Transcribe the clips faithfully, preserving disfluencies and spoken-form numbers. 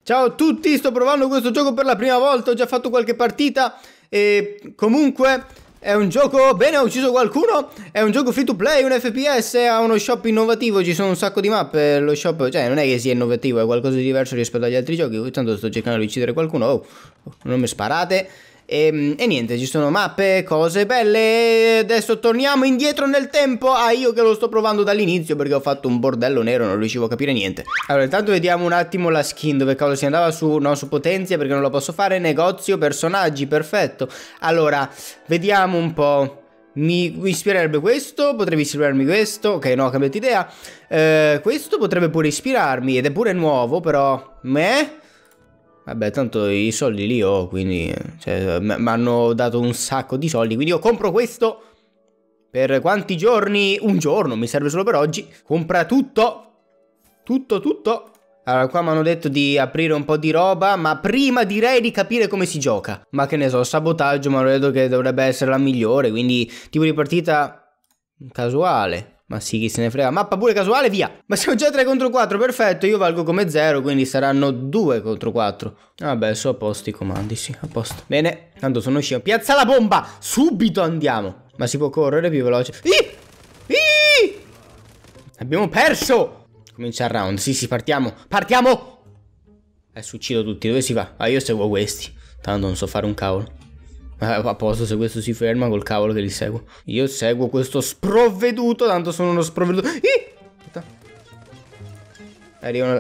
Ciao a tutti, sto provando questo gioco per la prima volta, ho già fatto qualche partita e comunque è un gioco, bene, ho ucciso qualcuno, è un gioco free to play, un F P S, ha uno shop innovativo, ci sono un sacco di mappe, lo shop, cioè non è che sia innovativo, è qualcosa di diverso rispetto agli altri giochi, tanto sto cercando di uccidere qualcuno, oh, non mi sparate. E, e niente, ci sono mappe, cose belle. Adesso torniamo indietro nel tempo. Ah, io che lo sto provando dall'inizio perché ho fatto un bordello nero, non riuscivo a capire niente. Allora, intanto vediamo un attimo la skin. Dove cavolo si andava? Su, no, su potenzia perché non lo posso fare. Negozio, personaggi, perfetto. Allora, vediamo un po'. Mi, mi ispirerebbe questo, potrebbe ispirarmi questo. Ok, no, ho cambiato idea. eh, Questo potrebbe pure ispirarmi ed è pure nuovo, però me... Vabbè, tanto i soldi li ho, quindi cioè, mi hanno dato un sacco di soldi, quindi io compro questo. Per quanti giorni? Un giorno, mi serve solo per oggi. Compra tutto. Tutto, tutto. Allora, qua mi hanno detto di aprire un po' di roba, ma prima direi di capire come si gioca. Ma che ne so, sabotaggio, mi hanno detto che dovrebbe essere la migliore, quindi tipo di partita casuale. Ma sì, chi se ne frega. Mappa pure casuale, via. Ma siamo già tre contro quattro, perfetto. Io valgo come zero, quindi saranno due contro quattro. Vabbè, so a posto i comandi, sì, a posto. Bene, tanto sono scemo. Piazza la bomba, subito andiamo. Ma si può correre più veloce. Ih! Ih! Abbiamo perso. Comincia il round, sì, sì, partiamo. Partiamo. Adesso uccido tutti, dove si va? Ah, io seguo questi. Tanto non so fare un cavolo. A posto, se questo si ferma col cavolo che li seguo. Io seguo questo sprovveduto, tanto sono uno sprovveduto. Ih! Arrivano.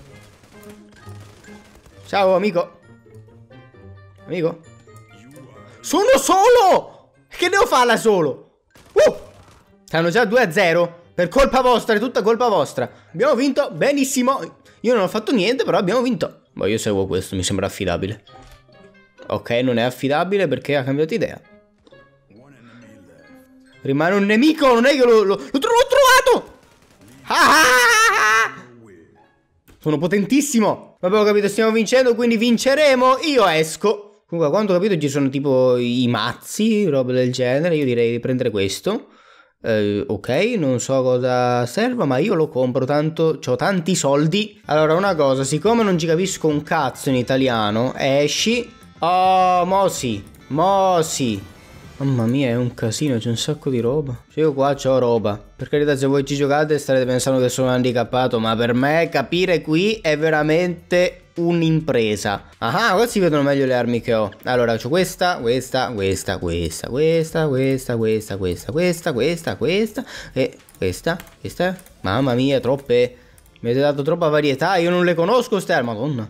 Ciao amico. Amico. Sono solo. Che devo farla solo? Uh! Stanno già due a zero. Per colpa vostra, è tutta colpa vostra. Abbiamo vinto, benissimo. Io non ho fatto niente, però abbiamo vinto. Ma io seguo questo, mi sembra affidabile. Ok, non è affidabile perché ha cambiato idea. Rimane un nemico, non è che l'ho trovato! Ah, ah, ah! Sono potentissimo. Vabbè, ho capito, stiamo vincendo, quindi vinceremo. Io esco. Comunque, a quanto ho capito ci sono tipo i mazzi, roba del genere. Io direi di prendere questo. Uh, ok, non so cosa serva, ma io lo compro, tanto ho tanti soldi. Allora, una cosa, siccome non ci capisco un cazzo in italiano, esci... Oh, mo sì, mo sì. Mamma mia, è un casino, c'è un sacco di roba. Cioè io qua c'ho roba. Per carità, se voi ci giocate starete pensando che sono handicappato, ma per me capire qui è veramente un'impresa. Ah, qua si vedono meglio le armi che ho. Allora, c'ho questa, questa, questa, questa, questa, questa, questa, questa, questa, questa, questa e questa, questa. Mamma mia, troppe. Mi avete dato troppa varietà, io non le conosco ste armi, madonna.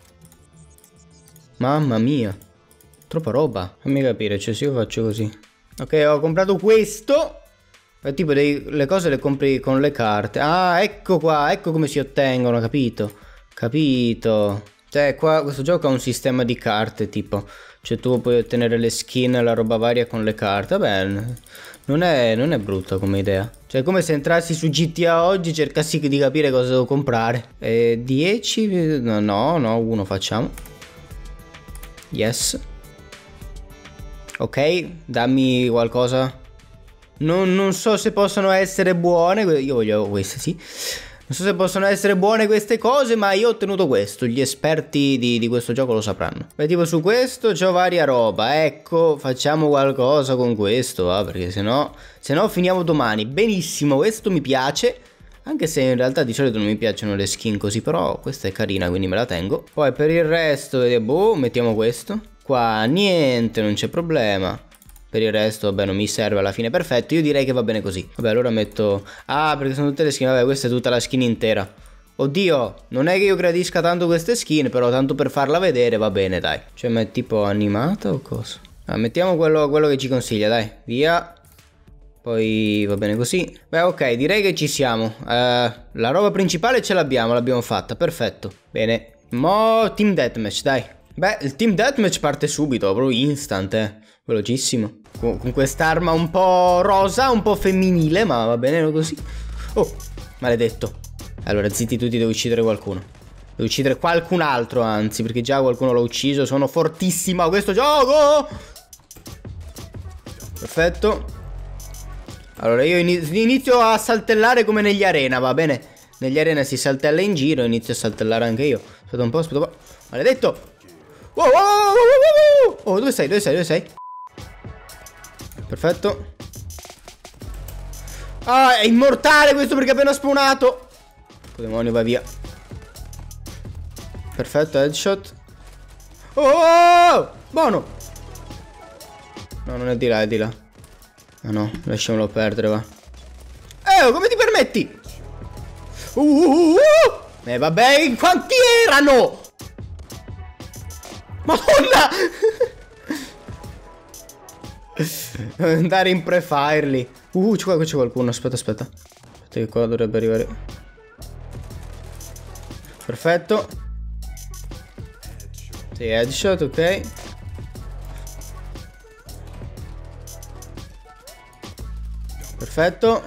Mamma mia, troppa roba. Fammi capire, cioè se io faccio così. Ok, ho comprato questo. E tipo dei, le cose le compri con le carte. Ah, ecco qua, ecco come si ottengono, capito? Capito. Cioè qua questo gioco ha un sistema di carte tipo. Cioè tu puoi ottenere le skin e la roba varia con le carte. Vabbè, non è, non è brutta come idea. Cioè è come se entrassi su G T A oggi e cercassi di capire cosa devo comprare. E dieci? No, no, no, uno facciamo. Yes. Ok, dammi qualcosa. Non, non so se possono essere buone. Io voglio queste, sì. Non so se possono essere buone queste cose, ma io ho ottenuto questo. Gli esperti di, di questo gioco lo sapranno. Beh, tipo su questo c'ho varia roba. Ecco, facciamo qualcosa con questo, va, perché sennò, sennò finiamo domani. Benissimo, questo mi piace. Anche se in realtà di solito non mi piacciono le skin così, però questa è carina, quindi me la tengo. Poi per il resto, boh, mettiamo questo. Qua niente, non c'è problema. Per il resto, vabbè, non mi serve alla fine, perfetto. Io direi che va bene così. Vabbè, allora metto... Ah, perché sono tutte le skin, vabbè, questa è tutta la skin intera. Oddio, non è che io gradisca tanto queste skin, però tanto per farla vedere va bene, dai. Cioè, ma è tipo animata o cosa? Ah, mettiamo quello, quello che ci consiglia, dai, via. Poi va bene così. Beh, ok, direi che ci siamo. uh, La roba principale ce l'abbiamo, l'abbiamo fatta, perfetto. Bene, mo team deathmatch, dai. Beh, il team deathmatch parte subito, proprio instant, eh. Velocissimo. Con, con quest'arma un po' rosa, un po' femminile, ma va bene così. Oh, maledetto. Allora, zitti tutti, devo uccidere qualcuno. Devo uccidere qualcun altro, anzi, perché già qualcuno l'ho ucciso. Sono fortissimo a questo gioco. Perfetto. Allora io inizio a saltellare come negli arena, va bene? Negli arena si saltella in giro, inizio a saltellare anche io. Aspetta un po', aspetta un po'. Maledetto. Wow, wow, wow, wow, wow. Oh, dove sei? Dove sei? Dove sei? Perfetto. Ah, è immortale questo perché è appena spawnato. Oh, demonio, va via. Perfetto, headshot. Oh, oh, oh, buono. No, non è di là, è di là. Ah no, lasciamolo perdere, va. Eh, come ti permetti? Uh, uh, uh. Eh, vabbè, in quanti erano? Madonna! Andare in pre-fire lì. Uh, qua c'è qualcuno. Aspetta, aspetta. Aspetta che qua dovrebbe arrivare. Perfetto. Sì, headshot, ok. Perfetto.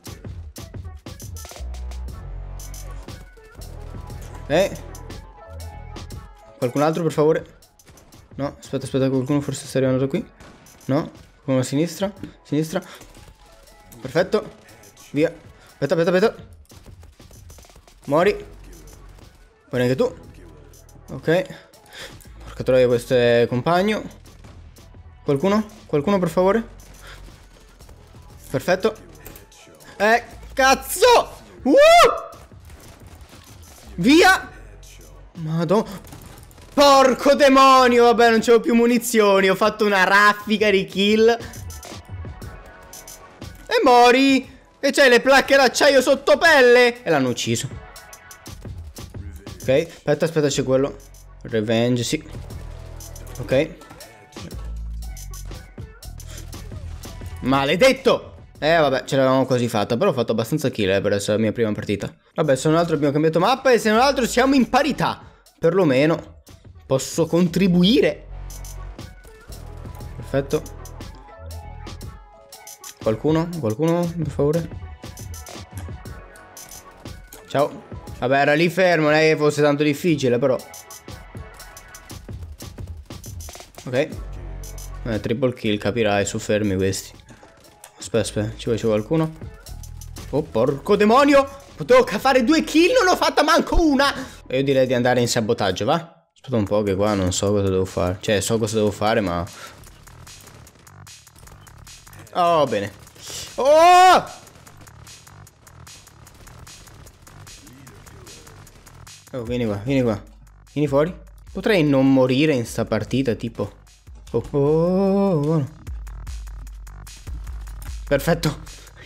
Eh. Qualcun altro per favore? No, aspetta, aspetta, qualcuno forse sta arrivando qui. No, qualcuno a sinistra. Sinistra. Perfetto. Via. Aspetta, aspetta, aspetta. Mori. Poi anche tu. Ok. Porca troia, questo è compagno. Qualcuno? Qualcuno per favore? Perfetto. Eh, cazzo! Uh! Via! Madonna. Porco demonio, vabbè, non c'avevo più munizioni. Ho fatto una raffica di kill. E mori. E c'hai le placche d'acciaio sotto pelle. E l'hanno ucciso. Ok, aspetta, aspetta, c'è quello. Revenge, sì. Ok. Maledetto. Eh vabbè, ce l'avevamo quasi fatta. Però ho fatto abbastanza kill eh, per essere la mia prima partita. Vabbè, se non altro abbiamo cambiato mappa. E se non altro siamo in parità. Perlomeno posso contribuire. Perfetto. Qualcuno? Qualcuno, per favore? Ciao. Vabbè, era lì fermo, non è che fosse tanto difficile, però. Ok. Eh, triple kill, capirai, su fermi questi. Aspetta, aspetta, ci vuole qualcuno? Oh, porco demonio! Potevo fare due kill, non ho fatta manco una! E io direi di andare in sabotaggio, va? Aspetta un po' che qua non so cosa devo fare. Cioè, so cosa devo fare, ma... Oh, bene. Oh! Oh, vieni qua, vieni qua. Vieni fuori. Potrei non morire in sta partita, tipo. Oh, oh, oh, oh. Perfetto.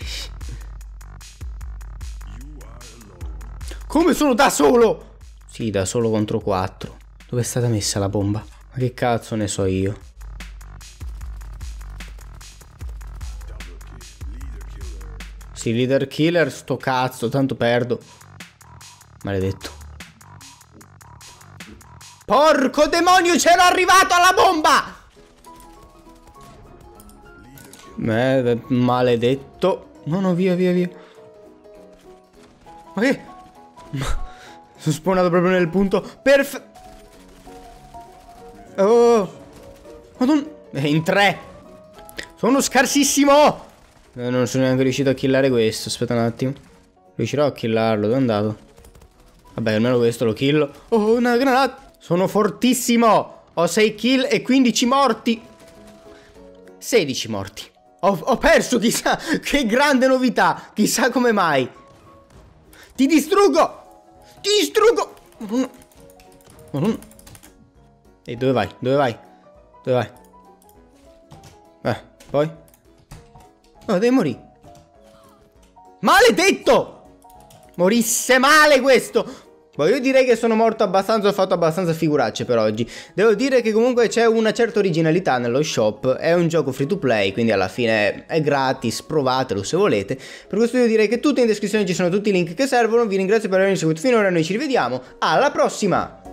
Come sono da solo? Sì, da solo contro quattro. Dove è stata messa la bomba? Ma che cazzo ne so io? Sì, leader killer, sto cazzo, tanto perdo. Maledetto. Porco demonio, c'era arrivato alla bomba! Eh, maledetto. No, no, via, via, via. Ma che? Sono spawnato proprio nel punto perfetto. Oh, Madonna. È in tre. Sono scarsissimo. eh, Non sono neanche riuscito a killare questo. Aspetta un attimo. Riuscirò a killarlo. Dove è andato? Vabbè, almeno questo lo killo. Oh, una granata. Sono fortissimo. Ho sei kill e quindici morti. sedici morti. Ho, ho perso, chissà. Che grande novità. Chissà come mai. Ti distruggo. Ti distruggo. Madonna. Madonna. E dove vai? Dove vai? Dove vai? Eh, poi? Oh, devi morire. Maledetto! Morisse male questo! Boh, io direi che sono morto abbastanza, ho fatto abbastanza figuracce per oggi. Devo dire che comunque c'è una certa originalità nello shop. È un gioco free to play, quindi alla fine è gratis, provatelo se volete. Per questo io direi che tutti in descrizione ci sono tutti i link che servono. Vi ringrazio per avermi seguito finora, noi ci rivediamo alla prossima!